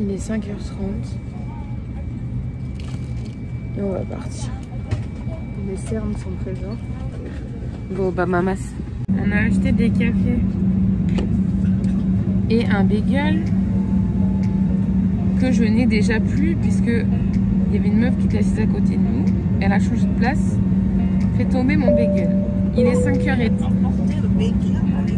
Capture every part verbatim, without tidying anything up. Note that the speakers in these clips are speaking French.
Il est cinq heures trente. Et on va partir. Les cernes sont présents. Bon, bah mamas. On a acheté des cafés et un bagel que je n'ai déjà plus puisque il y avait une meuf qui était assise à côté de nous. Elle a changé de place. Fait tomber mon bagel. Il est cinq heures trente. Emporter le bagel avec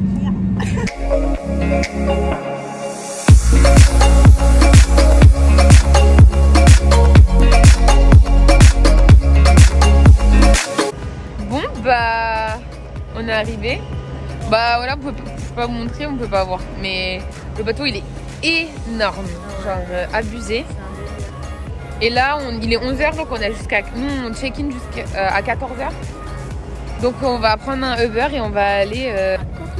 Bon bah on est arrivé. Bah voilà, on peut, je peux pas vous montrer, on peut pas voir. Mais le bateau il est énorme, genre euh, abusé. Et là on, il est onze heures donc on a jusqu'à nous on check-in jusqu'à euh, quatorze heures. Donc on va prendre un Uber et on va aller euh...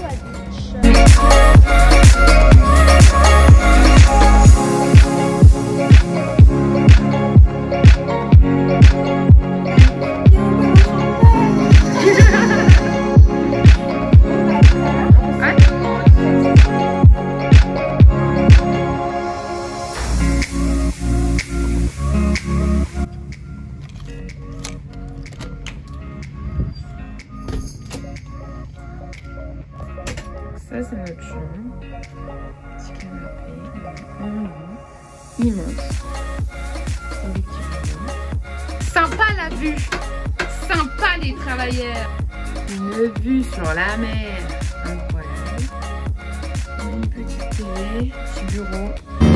Ça c'est notre chambre, petit canapé, un lit immense, avec sympa la vue, sympa les travailleurs, une vue sur la mer, incroyable, une petite télé, petit bureau.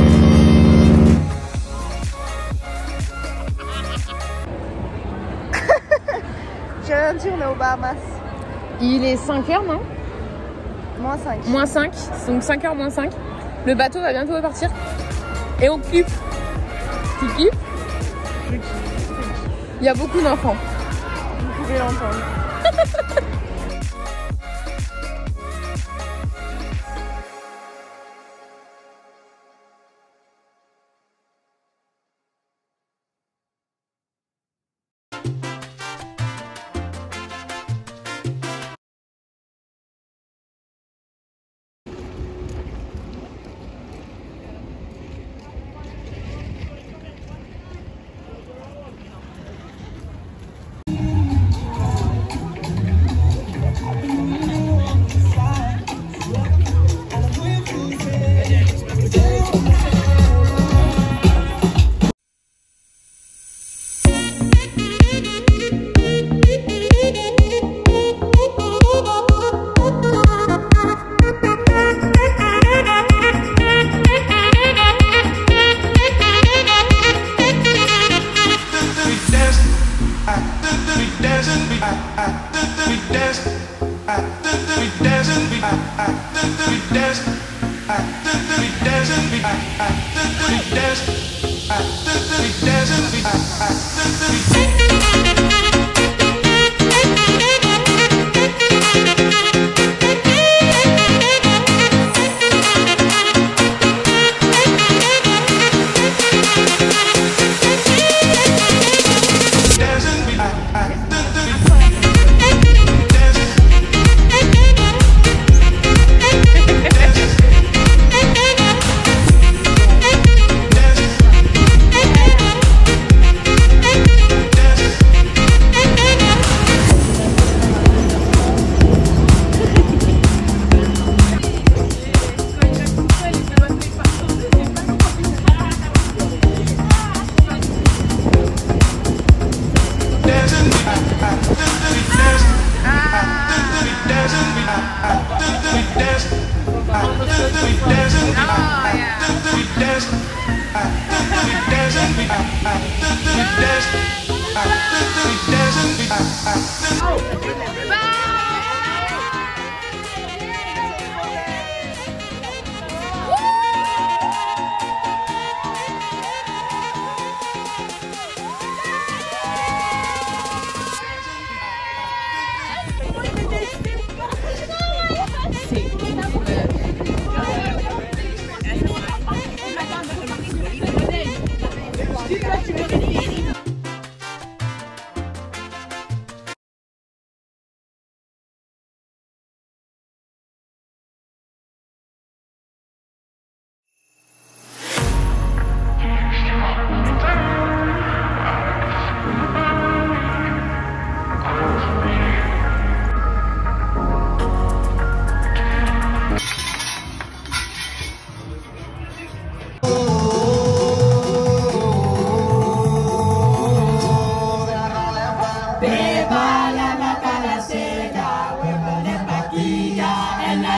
J'ai rien dit, on est aux Bahamas. Il est cinq heures non? Moins cinq. Moins cinq, donc cinq heures moins cinq. Le bateau va bientôt repartir. Et on kiffe. Tu kiffes? Je kiffe. Il y a beaucoup d'enfants. Vous pouvez l'entendre.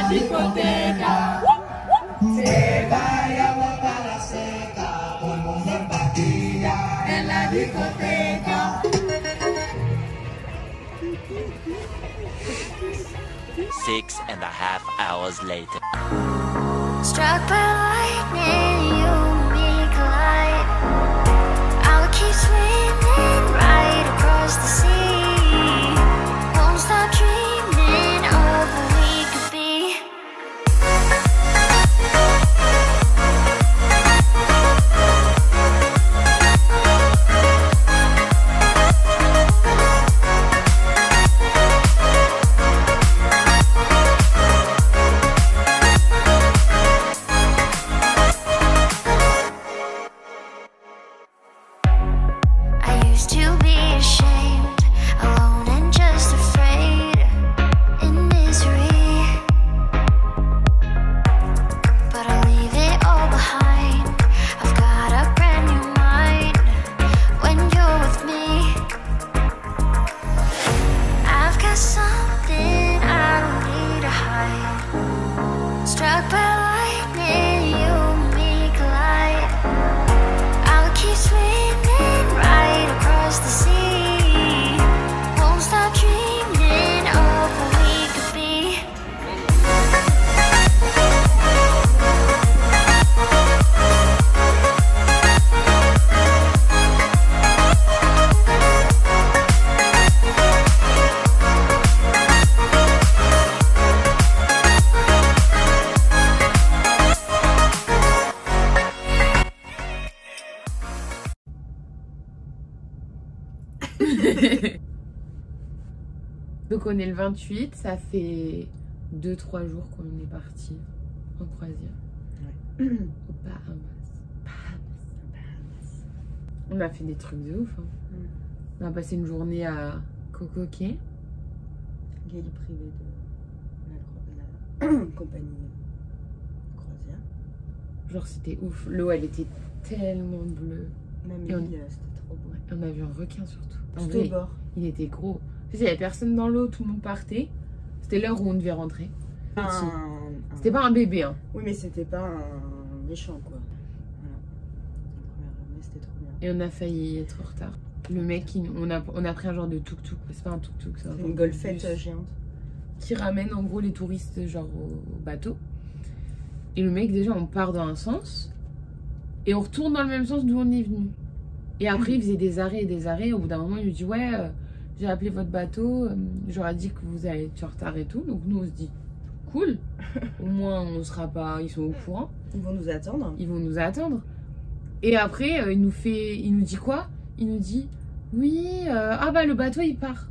discoteca. Se vaya boca la seca, todo el mundo en pastilla en la discoteca. Six and a half hours later. Struck by lightning, you and me collide. I'll keep swimming right across the sea. Won't stop dreaming of what we could be. Donc on est le vingt-huit, ça fait deux trois jours qu'on est parti en croisière. Ouais. Au Bahamas. Bahamas. On a fait des trucs de ouf. Hein. Mm. On a passé une journée à Coco Cay. L'île privée de la, la compagnie croisière. Genre c'était ouf. L'eau elle était tellement bleue. Même l'île on... c'était trop beau. On a vu un requin surtout. Tout au bord. Il était gros. Il n'y avait personne dans l'eau, tout le monde partait. C'était l'heure où on devait rentrer. Un... C'était pas un bébé. Hein. Oui, mais c'était pas un méchant, quoi. Voilà. Mais c'était trop bien. Et on a failli être en retard. Le mec, il... on, a... on a pris un genre de tuk-tuk. C'est pas un tuk-tuk, c'est un une golfette géante. Qui ramène en gros les touristes genre au bateau. Et le mec, déjà, on part dans un sens. Et on retourne dans le même sens d'où on est venu. Et après, il faisait des arrêts et des arrêts. Au bout d'un moment, il nous dit ouais. Euh... J'ai appelé votre bateau, euh, j'aurais dit que vous allez être en retard et tout. Donc nous on se dit cool, au moins on sera pas, ils sont au courant. Ils vont nous attendre. Ils vont nous attendre. Et après euh, il nous fait, il nous dit quoi? Il nous dit oui, euh, ah bah le bateau il part.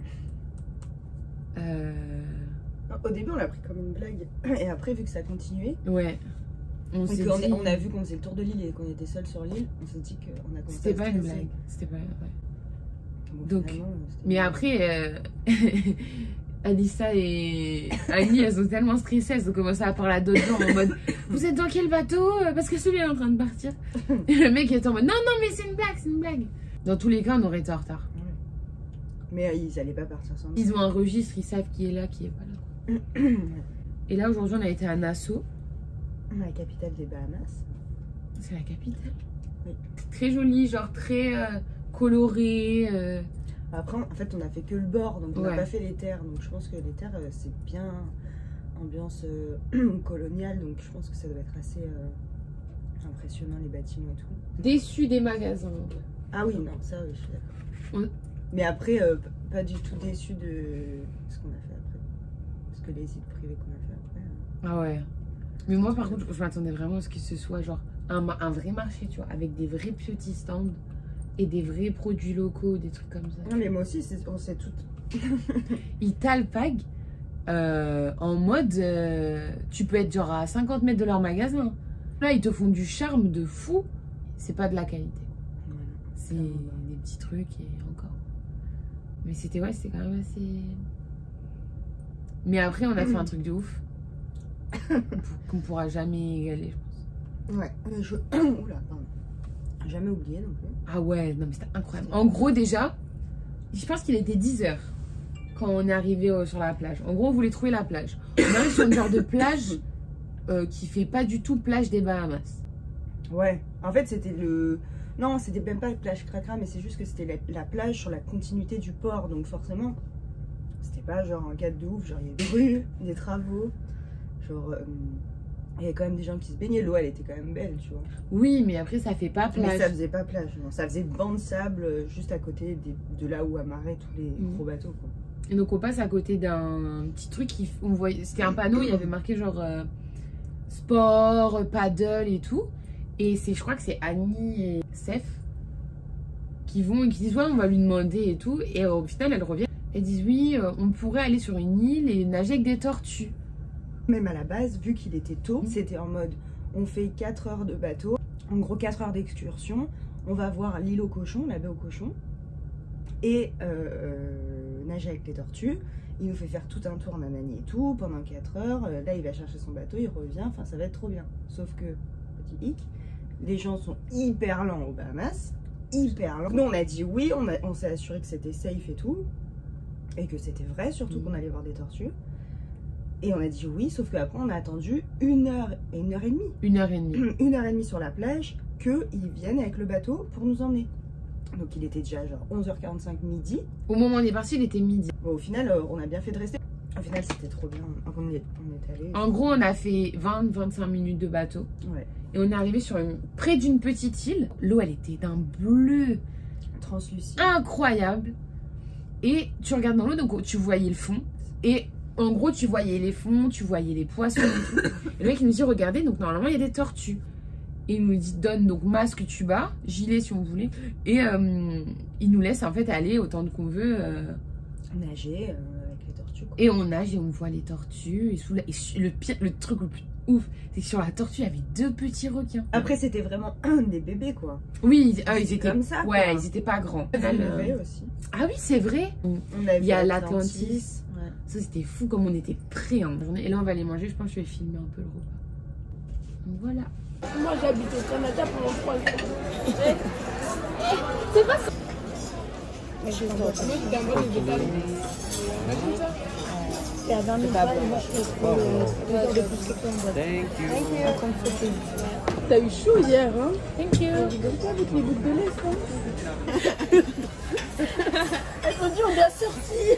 Euh... Au début on l'a pris comme une blague et après vu que ça continuait. Ouais. On, donc, dit... on, on a vu qu'on faisait le tour de l'île et qu'on était seuls sur l'île. On s'est dit qu'on a commencé. C'était pas une blague. C'était pas. Ouais. Bon, donc, mais après, euh, Alissa et Ali, elles sont tellement stressées, elles ont commencé à parler à d'autres gens en mode vous êtes dans quel bateau? Parce que celui-là est en train de partir. Et le mec est en mode non, non, mais c'est une blague, c'est une blague. Dans tous les cas, on aurait été en retard. Ouais. Mais euh, ils allaient pas partir sans nous. Ils ont un registre, ils savent qui est là, qui est pas là. Et là, aujourd'hui, on a été à Nassau. La capitale des Bahamas. C'est la capitale. Oui. Très jolie, genre très euh, colorée. Euh... Après, en fait, on a fait que le bord, donc on n'a ouais. pas fait les terres. Donc je pense que les terres, euh, c'est bien ambiance euh, coloniale. Donc je pense que ça doit être assez euh, impressionnant, les bâtiments et tout. Déçu des magasins. Ah oui, non, ça oui, je suis d'accord. On... Mais après, euh, pas du tout déçu de ce qu'on a fait après. Parce que les îles privées qu'on a fait après. Euh... Ah ouais. Mais moi, par contre, je m'attendais vraiment à ce que ce soit genre un, un vrai marché, tu vois, avec des vrais petits stands et des vrais produits locaux, des trucs comme ça. Non, mais moi aussi, on sait tout. Ils t'alpaguent euh, en mode, euh, tu peux être genre à cinquante mètres de leur magasin. Là, ils te font du charme de fou. C'est pas de la qualité. Voilà. C'est des petits trucs et encore. Mais c'était, ouais, c'était quand même assez... Mais après, on a fait un truc de ouf. Qu'on pourra jamais égaler, je pense. Ouais, mais je... Oula, pardon. Jamais oublié non plus. Ah ouais, non mais c'était incroyable. En gros déjà, je pense qu'il était dix heures quand on est arrivé euh, sur la plage. En gros, on voulait trouver la plage. On arrive sur une genre de plage euh, qui fait pas du tout plage des Bahamas. Ouais, en fait c'était le... Non, c'était même pas la plage Cracra, mais c'est juste que c'était la, la plage sur la continuité du port. Donc forcément, c'était pas genre un cadre de ouf, genre il y a des rues, des travaux. Genre, euh, il y avait quand même des gens qui se baignaient, l'eau elle était quand même belle, tu vois. Oui, mais après ça fait pas plage. Mais ça faisait pas plage, non. Ça faisait banc de sable euh, juste à côté des, de là où amarraient tous les Mmh. gros bateaux, quoi. Et donc on passe à côté d'un petit truc qui on voyait, c'était un panneau, il y avait marqué genre euh, sport, paddle et tout. Et c'est, je crois que c'est Annie et Seth qui vont et qui disent ouais on va lui demander et tout. Et au final elles reviennent, elles disent oui euh, on pourrait aller sur une île et nager avec des tortues. Même à la base, vu qu'il était tôt, c'était en mode on fait quatre heures de bateau, en gros quatre heures d'excursion, on va voir l'île aux cochons, la baie aux cochons, et euh, nager avec les tortues. Il nous fait faire tout un tour nanani et tout pendant quatre heures. Euh, là, il va chercher son bateau, il revient. Enfin, ça va être trop bien. Sauf que, petit hic, les gens sont hyper lents aux Bahamas. Hyper lents. Nous, on a dit oui, on, a- on s'est assuré que c'était safe et tout. Et que c'était vrai, surtout qu'on allait voir des tortues. Et on a dit oui, sauf qu'après, on a attendu une heure et une heure et demie. Une heure et demie. Une heure et demie sur la plage, qu'ils viennent avec le bateau pour nous emmener. Donc, il était déjà genre onze heures quarante-cinq midi. Au moment où on est parti, il était midi. Bon, au final, euh, on a bien fait de rester. Au final, c'était trop bien. On est, on est allé. En gros, on a fait vingt à vingt-cinq minutes de bateau. Ouais. Et on est arrivé sur une, près d'une petite île. L'eau, elle était d'un bleu Translucide. incroyable. Et tu regardes dans l'eau, donc tu voyais le fond. Et en gros, tu voyais les fonds, tu voyais les poissons et tout. Et le mec, il nous dit, regardez, donc normalement, il y a des tortues. Et il nous dit, donne donc masque tuba, gilet si on voulait. Et euh, il nous laisse en fait aller autant qu'on veut. Euh, Nager euh, avec les tortues. Quoi. et on nage et on voit les tortues. Et, sous la, et su- le, pire, le truc le plus ouf, c'est que sur la tortue, il y avait deux petits requins. Après, c'était vraiment un des bébés, quoi. Oui, ils, ah, ils C'était étaient comme ça, ouais, quoi. ils étaient pas grands. Il y Euh, avait aussi. ah oui, c'est vrai. On a Il y a vu l'Atlantis. Ouais. Ça, c'était fou comme on était prêts en journée. Et là, on va aller manger. Je pense que je vais filmer un peu le repas. Donc voilà. Moi j'habite au Canada pendant trois jours. C'est pas ça. Moi j'étais en mode végétal. C'est à vingt mille balles et moi je fais deux heures de plus que toi. Thank you. T'as eu chaud hier, hein? Thank you. Tu rigoles pas avec les boucles de lait, ça? Elles sont dit on doit sortir.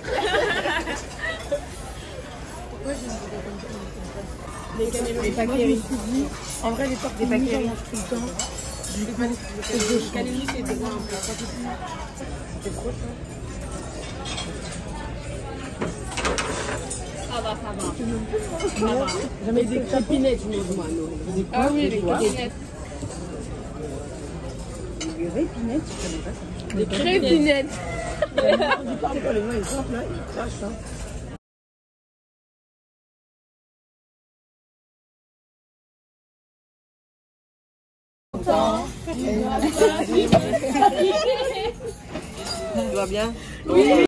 Les canelos, les paquets. En vrai, les tortillas, on mange tout le temps. Les canelos, c'était bon un peu. C'était trop chaud. Ça va, ça va. Ça va. Jamais des crépinettes, je mange moi, non. Ah oui, les crépinettes. Les répinettes, je connais pas ça. Des crépinettes. Du parle pas les mains, ils sortent là, ils crachent. Hein. Tu vas bien? Oui.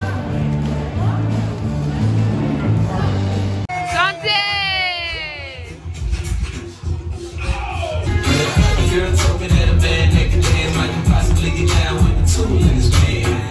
Santé. Girl told me that a bad nigga dance might could possibly get down with the tool in his band.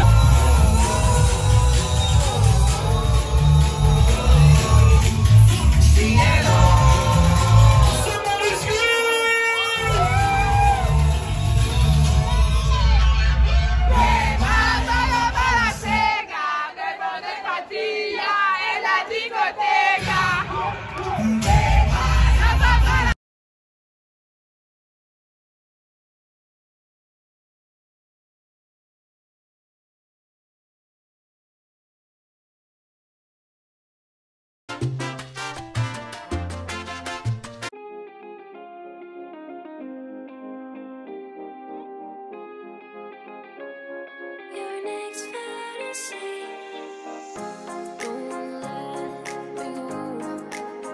Your next fantasy. Don't let me go.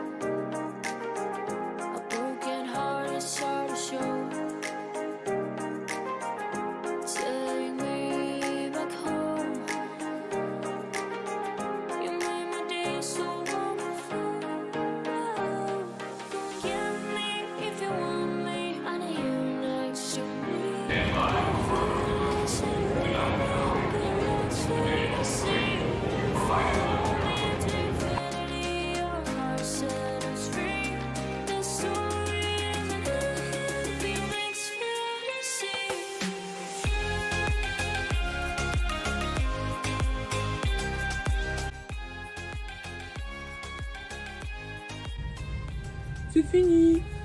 A broken heart is hard to show. Take me back home. You made my day so wonderful. Forgive me if you want me. I need you next to me. Fire. c'est fini.